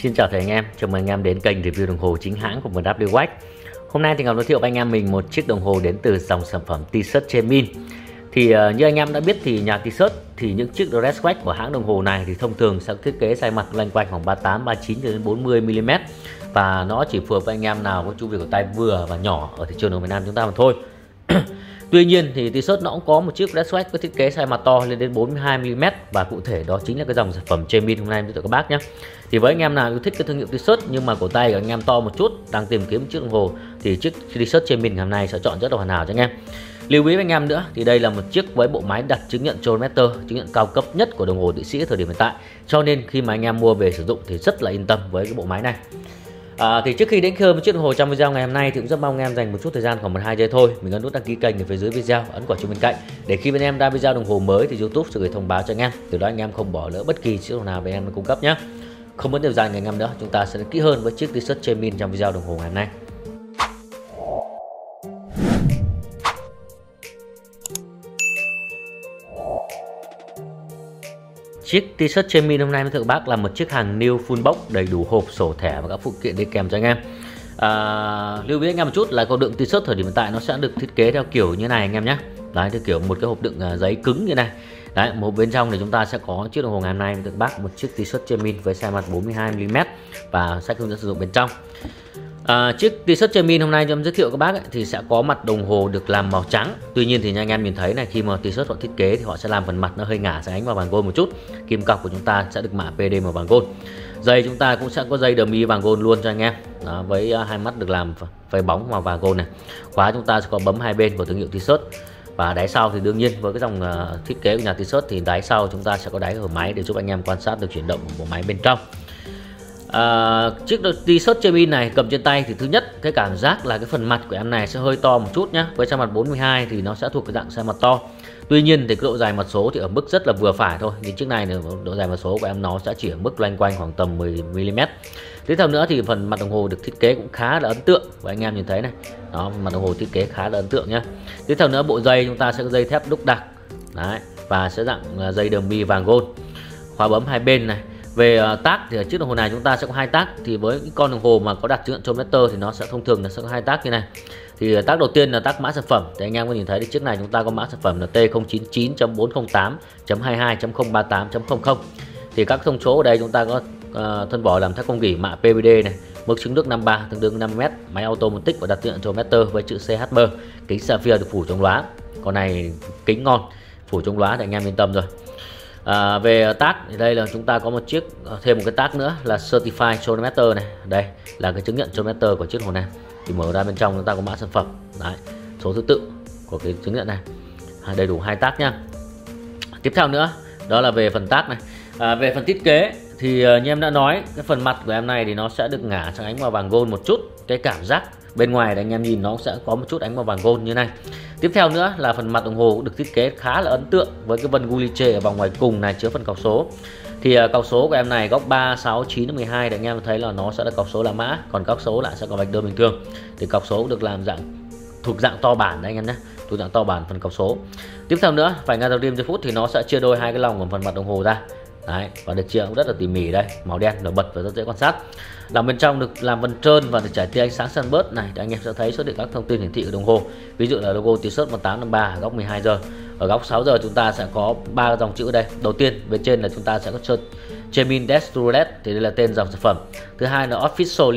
Xin chào thầy anh em, chào mừng anh em đến kênh review đồng hồ chính hãng của MW Watch. Hôm nay thì Ngọc giới thiệu với anh em mình một chiếc đồng hồ đến từ dòng sản phẩm Tissot Chemin. Thì như anh em đã biết thì nhà Tissot thì những chiếc dress watch của hãng đồng hồ này thì thông thường sẽ thiết kế size mặt loanh quanh khoảng 38, 39 đến 40 mm và nó chỉ phù hợp với anh em nào có chu vi của tay vừa và nhỏ ở thị trường ở Việt Nam chúng ta mà thôi. Tuy nhiên thì Tissot nó cũng có một chiếc dress watch có thiết kế size mặt to lên đến 42 mm và cụ thể đó chính là cái dòng sản phẩm Chemin hôm nay với các bác nhé. Thì với anh em nào yêu thích cái thương hiệu Tissot nhưng mà cổ tay của anh em to một chút, đang tìm kiếm một chiếc đồng hồ thì chiếc Tissot Chemin hôm nay sẽ chọn rất là hoàn hảo cho anh em. Lưu ý với anh em nữa thì đây là một chiếc với bộ máy đặt chứng nhận Chronometer, chứng nhận cao cấp nhất của đồng hồ Thụy Sĩ thời điểm hiện tại. Cho nên khi mà anh em mua về sử dụng thì rất là yên tâm với cái bộ máy này. Thì trước khi đến khơi một chiếc đồng hồ trong video ngày hôm nay thì cũng rất mong anh em dành một chút thời gian khoảng 1-2 giây thôi, mình ấn nút đăng ký kênh ở phía dưới video, ấn quả chuông bên cạnh để khi bên em ra video đồng hồ mới thì YouTube sẽ gửi thông báo cho anh em, từ đó anh em không bỏ lỡ bất kỳ chiếc đồng hồ nào bên em cung cấp nhé. Không mất thời gian ngày anh em nữa, chúng ta sẽ đến kỹ hơn với chiếc Tissot Chemin trong video đồng hồ ngày hôm nay. Chiếc Tissot Chemin hôm nay với các bác là một chiếc hàng new full box, đầy đủ hộp, sổ thẻ và các phụ kiện đi kèm cho anh em. Lưu ý anh em một chút là con đựng Tissot thời điểm hiện tại nó sẽ được thiết kế theo kiểu như này anh em nhé. Đấy, theo kiểu một cái hộp đựng giấy cứng như này. Đấy, một bên trong thì chúng ta sẽ có chiếc đồng hồ ngày hôm nay với các bác một chiếc Tissot Chemin với size mặt 42 mm và sách hướng dẫn sử dụng bên trong. Chiếc Tissot Chemin hôm nay em giới thiệu các bác ấy, thì sẽ có mặt đồng hồ được làm màu trắng. Tuy nhiên thì như anh em nhìn thấy này, khi mà Tissot họ thiết kế thì họ sẽ làm phần mặt nó hơi ngả sáng ánh vào vàng gold một chút. Kim cọc của chúng ta sẽ được mạ PD màu vàng gold. Dây chúng ta cũng sẽ có dây dummy vàng gold luôn cho anh em. Đó, với hai mắt được làm phơi bóng màu vàng gold này. Khóa chúng ta sẽ có bấm hai bên của thương hiệu Tissot. Và đáy sau thì đương nhiên với cái dòng thiết kế của nhà Tissot thì đáy sau chúng ta sẽ có đáy hở máy để giúp anh em quan sát được chuyển động của bộ máy bên trong. Chiếc Tissot Chemin này cầm trên tay thì thứ nhất cái cảm giác là cái phần mặt của em này sẽ hơi to một chút nhá. Với size mặt 42 thì nó sẽ thuộc cái dạng size mặt to. Tuy nhiên thì cái độ dài mặt số thì ở mức rất là vừa phải thôi. Thì chiếc này độ dài mặt số của em nó sẽ chỉ ở mức loanh quanh khoảng tầm 10 mm. Tiếp theo nữa thì phần mặt đồng hồ được thiết kế cũng khá là ấn tượng và anh em nhìn thấy này. Đó, mặt đồng hồ thiết kế khá là ấn tượng nhá. Tiếp theo nữa bộ dây chúng ta sẽ có dây thép đúc đặc. Đấy, và sẽ dạng dây dummy vàng gold. Khóa bấm hai bên này. Về tác thì ở chiếc đồng hồ này chúng ta sẽ có hai tác. Thì với những con đồng hồ mà có đặt chứng nhận Chronometer thì nó sẽ thông thường là sẽ có hai tác như này. Thì tác đầu tiên là tác mã sản phẩm. Thì anh em có nhìn thấy thì chiếc này chúng ta có mã sản phẩm là T099.408.228.00. Thì các thông số ở đây chúng ta có thân vỏ làm thép không gỉ mạ PVD này, mức trứng nước 53 tương đương 5m, máy automatic và đặt chứng nhận Chronometer với chữ CHM, kính sapphire được phủ chống lóa. Con này kính ngon, phủ chống lóa thì anh em yên tâm rồi. Về tác thì đây là chúng ta có một chiếc thêm một cái tác nữa là Certified Chronometer này. Đây là cái chứng nhận Chronometer của chiếc đồng hồ này. Thì mở ra bên trong chúng ta có mã sản phẩm. Đấy, số thứ tự của cái chứng nhận này. Đầy đủ hai tác nhá. Tiếp theo nữa đó là về phần tác này. Về phần thiết kế thì như em đã nói, cái phần mặt của em này thì nó sẽ được ngả sang ánh màu vàng gold một chút. Cái cảm giác bên ngoài thì anh em nhìn nó sẽ có một chút ánh màu vàng gold như này. Tiếp theo nữa là phần mặt đồng hồ được thiết kế khá là ấn tượng với cái vân guliche ở vòng ngoài cùng này chứa phần cọc số. Thì cọc số của em này góc 3, 6, 9, 12 thì anh em thấy là nó sẽ là cọc số là mã, còn cọc số lại sẽ có vạch đơn bình thường. Thì cọc số được làm thuộc dạng to bản đấy anh em nhé, thuộc dạng to bản phần cọc số. Tiếp theo nữa phải ngay đầu tiên giây phút thì nó sẽ chia đôi hai cái lòng của phần mặt đồng hồ ra. Đấy, và được chia cũng rất là tỉ mỉ đây, màu đen nổi bật và rất dễ quan sát. Lòng bên trong được làm vân trơn và được trải tia ánh sáng sunburst này thì anh em sẽ thấy xuất hiện các thông tin hiển thị của đồng hồ. Ví dụ là logo Tissot 1853 ở góc 12 giờ. Ở góc 6 giờ chúng ta sẽ có ba dòng chữ ở đây. Đầu tiên bên trên là chúng ta sẽ có Chemin Desk Roulette thì đây là tên dòng sản phẩm. Thứ hai là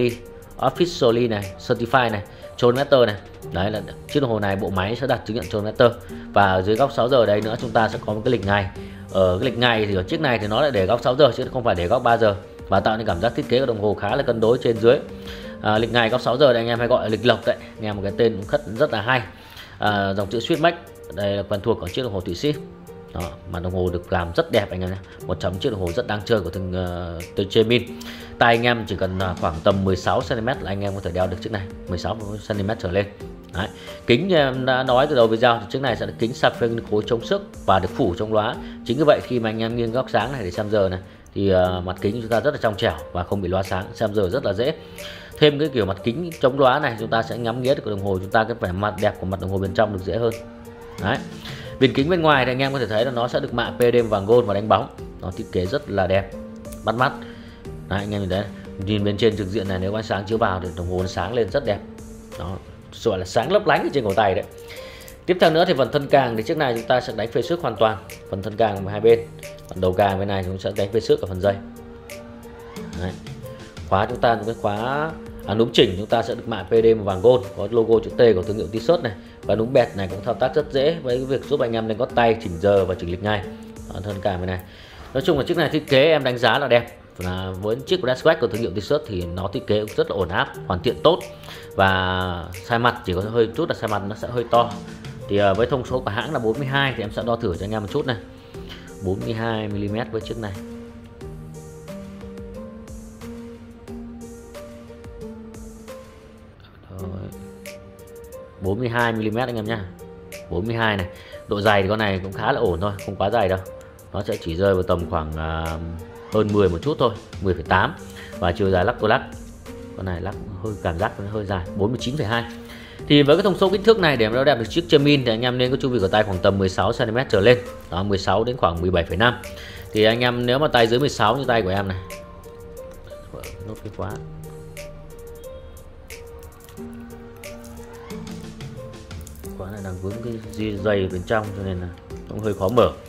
Officially này, Certified này, Chronometer này. Đấy là chiếc đồng hồ này bộ máy sẽ đặt chứng nhận Chronometer. Và ở dưới góc 6 giờ đây nữa chúng ta sẽ có một cái lịch ngày. Ở cái lịch ngày thì ở chiếc này thì nó lại để góc 6 giờ chứ không phải để góc 3 giờ và tạo nên cảm giác thiết kế của đồng hồ khá là cân đối trên dưới. Lịch ngày góc 6 giờ đây anh em hay gọi là lịch lộc đấy, nghe một cái tên cũng rất là hay. Dòng chữ Swiftmax đây là quen thuộc của chiếc đồng hồ Thụy Sĩ. Đó, mà đồng hồ được làm rất đẹp anh em nhé. Một trong chiếc đồng hồ rất đáng chơi của từ Chemin. Tay anh em chỉ cần khoảng tầm 16 cm là anh em có thể đeo được chiếc này, 16 cm trở lên. Đấy. Kính như em đã nói từ đầu video thì chiếc này sẽ là kính sapphire khối chống xước và được phủ chống lóa. Chính như vậy khi mà anh em nghiêng góc sáng này để xem giờ này thì mặt kính của chúng ta rất là trong trẻo và không bị lóa sáng, xem giờ rất là dễ. Thêm cái kiểu mặt kính chống lóa này chúng ta sẽ ngắm nghía được đồng hồ chúng ta cái vẻ mặt đẹp của mặt đồng hồ bên trong được dễ hơn. Đấy. Viền kính bên ngoài thì anh em có thể thấy là nó sẽ được mạ PD vàng gold và đánh bóng. Nó thiết kế rất là đẹp, bắt mắt. Đấy, anh em nhìn thấy Nhìn bên trên trực diện này, nếu ánh sáng chiếu vào thì đồng hồ nó sáng lên rất đẹp. Đó, gọi là sáng lấp lánh ở trên cổ tay đấy. Tiếp theo nữa thì phần thân càng thì chiếc này chúng ta sẽ đánh phê xước hoàn toàn. Phần thân càng hai bên, phần đầu càng bên này chúng sẽ đánh phê xước ở phần dây. Đấy. Khóa chúng ta cái khóa núm chỉnh chúng ta sẽ được mạ PD màu vàng gold, có logo chữ T của thương hiệu T-shirt này, và núm bẹt này cũng thao tác rất dễ với cái việc giúp anh em lên gót tay, chỉnh giờ và chỉnh lịch ngay. Thân càng bên này. Nói chung là chiếc này thiết kế em đánh giá là đẹp. Và với chiếc Redwax của thương hiệu T-shirt thì nó thiết kế cũng rất là ổn áp, hoàn thiện tốt, và size mặt chỉ có hơi chút là size mặt nó sẽ hơi to. Thì với thông số của hãng là 42 thì em sẽ đo thử cho anh em một chút này. 42 mm với chiếc này. Rồi. 42 mm anh em nhá. 42 này. Độ dày thì con này cũng khá là ổn thôi, không quá dày đâu. Nó sẽ chỉ rơi vào tầm khoảng hơn 10 một chút thôi, 10,8. Và chiều dài lắc tôi lắc. Con này lắc hơi cảm giác nó hơi dài, 49,2. Thì với cái thông số kích thước này để nó đẹp được chiếc Chemin thì anh em nên có chu vi của tay khoảng tầm 16 cm trở lên. Đó, 16 đến khoảng 17,5. Thì anh em nếu mà tay dưới 16 như tay của em này. Nốt cái khóa. Khóa này đang vướng cái dây bên trong cho nên là cũng hơi khó mở.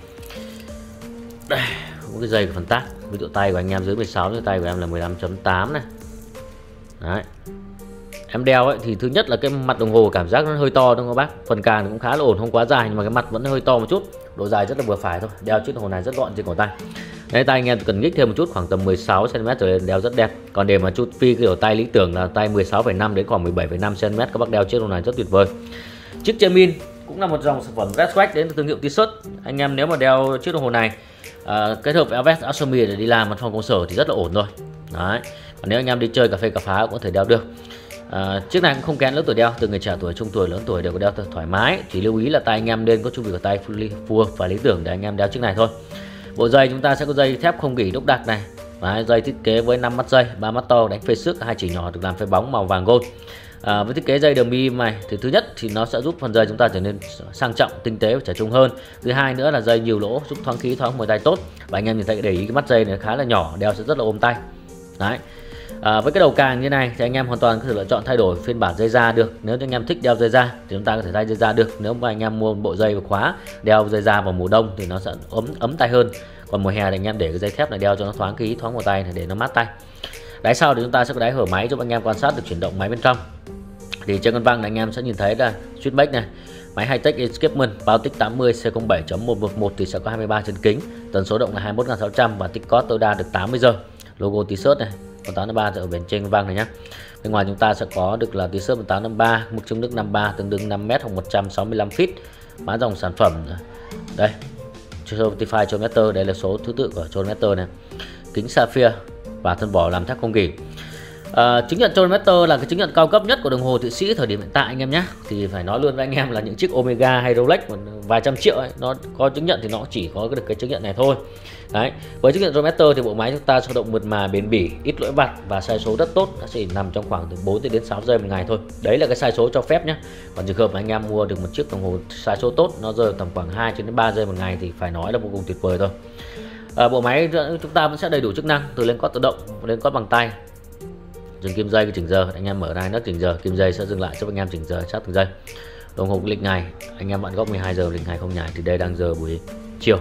Đây, có cái dây của phần tắc. Ví dụ tay của anh em dưới 16 như tay của em là 15,8 này. Đấy. Em đeo ấy thì thứ nhất là cái mặt đồng hồ cảm giác nó hơi to đúng không các bác. Phần càng cũng khá là ổn, không quá dài nhưng mà cái mặt vẫn hơi to một chút. Độ dài rất là vừa phải thôi. Đeo chiếc đồng hồ này rất gọn trên cổ tay. Đấy, tay anh em cần nhích thêm một chút, khoảng tầm 16 cm trở lên đeo rất đẹp. Còn để mà chút phi kiểu tay lý tưởng là tay 16,5 đến khoảng 17,5 cm, các bác đeo chiếc đồng hồ này rất tuyệt vời. Chiếc Chemin cũng là một dòng sản phẩm Redwax đến từ thương hiệu T-shirt. Anh em nếu mà đeo chiếc đồng hồ này kết hợp với áo vest, áo sơ mi để đi làm văn phòng công sở thì rất là ổn rồi. Đấy. Còn nếu anh em đi chơi cà phê cà phá cũng có thể đeo được. Chiếc này cũng không kén lứa tuổi đeo, từ người trẻ tuổi, trung tuổi, lớn tuổi đều có đeo thoải mái. Chỉ lưu ý là tay anh em nên có chu vi của tay phù hợp và lý tưởng để anh em đeo chiếc này thôi. Bộ dây chúng ta sẽ có dây thép không gỉ đúc đặc này. Đấy, dây thiết kế với 5 mắt dây, 3 mắt to đánh phê xước, 2 chỉ nhỏ được làm phê bóng màu vàng gold. Với thiết kế dây đường bi này thì thứ nhất thì nó sẽ giúp phần dây chúng ta trở nên sang trọng, tinh tế và trẻ trung hơn. Thứ hai nữa là dây nhiều lỗ giúp thoáng khí, thoáng mùi tay tốt. Và anh em nhìn thấy để ý cái mắt dây này khá là nhỏ, đeo sẽ rất là ôm tay. Đấy. Với cái đầu càng như này thì anh em hoàn toàn có thể lựa chọn thay đổi phiên bản dây da được. Nếu anh em thích đeo dây da thì chúng ta có thể thay dây da được. Nếu mà anh em mua một bộ dây và khóa đeo dây da vào mùa đông thì nó sẽ ấm tay hơn. Còn mùa hè thì anh em để cái dây thép này đeo cho nó thoáng khí, thoáng mùa tay này để nó mát tay. Đáy sau thì chúng ta sẽ có đáy hở máy giúp anh em quan sát được chuyển động máy bên trong. Thì trên con văng này anh em sẽ nhìn thấy là switchback này, máy Hitech Escapement, báo tích 80 C07.111 thì sẽ có 23 chân kính, tần số động là 21.600 và tích cót tối đa được 80 giờ. Logo T-shirt này, 1853 ở bên trên con văng này nhé. Bên ngoài chúng ta sẽ có được là T-shirt 1853, mức chống nước 53 tương đương 5m hoặc 165 feet. Mã dòng sản phẩm đây, Certified Chronometer, đây là số thứ tự của Chronometer này. Kính sapphire và thân vỏ làm thép không gỉ. Chứng nhận Chronometer là cái chứng nhận cao cấp nhất của đồng hồ Thụy Sĩ thời điểm hiện tại anh em nhé. Thì phải nói luôn với anh em là những chiếc Omega hay Rolex vài trăm triệu ấy, nó có chứng nhận thì nó chỉ có được cái chứng nhận này thôi. Đấy, với chứng nhận Chronometer thì bộ máy chúng ta hoạt động mượt mà, bền bỉ, ít lỗi vặt và sai số rất tốt, nó chỉ nằm trong khoảng từ 4 đến 6 giây một ngày thôi. Đấy là cái sai số cho phép nhé. Còn trường hợp mà anh em mua được một chiếc đồng hồ sai số tốt, nó rơi tầm khoảng 2 đến 3 giây một ngày thì phải nói là vô cùng tuyệt vời thôi. Bộ máy chúng ta vẫn sẽ đầy đủ chức năng từ lên cót tự động lên cót bằng tay. Dừng kim dây, chỉnh giờ, anh em mở ra nấc chỉnh giờ, kim dây sẽ dừng lại giúp anh em chỉnh giờ sát từng giây. Đồng hồ lịch ngày, anh em bạn góc 12 giờ lịch ngày không nhảy thì đây đang giờ buổi chiều.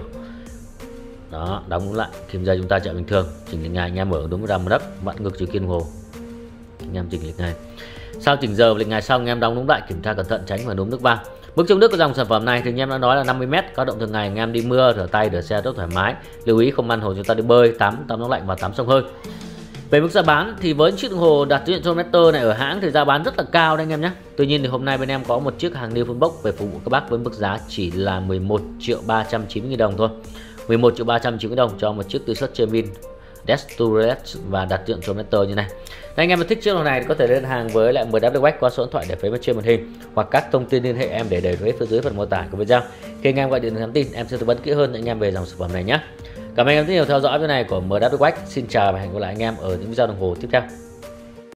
Đó, đóng đúng lại, kim dây chúng ta chạy bình thường, chỉnh lịch ngày anh em mở đúng ra một đất, vặn ngược chiều kim đồng hồ. Anh em chỉnh lịch ngày. Sau chỉnh giờ và lịch ngày xong anh em đóng đúng lại, kiểm tra cẩn thận tránh và núm nước vang. Mức chống nước của dòng sản phẩm này thì anh em đã nói là 50m, có động thường ngày anh em đi mưa, rửa tay, rửa xe rất thoải mái. Lưu ý không ăn hồ chúng ta đi bơi, tắm nóng lạnh và tắm sông hơi. Về mức giá bán thì với chiếc đồng hồ đạt chứng nhận Chronometer này ở hãng thì giá bán rất là cao đấy anh em nhé. Tuy nhiên thì hôm nay bên em có một chiếc hàng new full box về phục vụ các bác với mức giá chỉ là 11.390.000 đồng thôi. 11.390.000 đồng cho một chiếc T-shirt Chemin Desturette và đạt chứng nhận Chronometer như này. Nếu anh em thích chiếc đồng này thì có thể liên hàng với lại MWX qua số điện thoại để phía bên trên màn hình hoặc các thông tin liên hệ em để đầy đủ phía dưới phần mô tả của video. Khi anh em gọi điện nhắn tin em sẽ tư vấn kỹ hơn cho anh em về dòng sản phẩm này nhé. Cảm ơn anh em rất nhiều theo dõi video này của MWX. Xin chào và hẹn gặp lại anh em ở những video đồng hồ tiếp theo.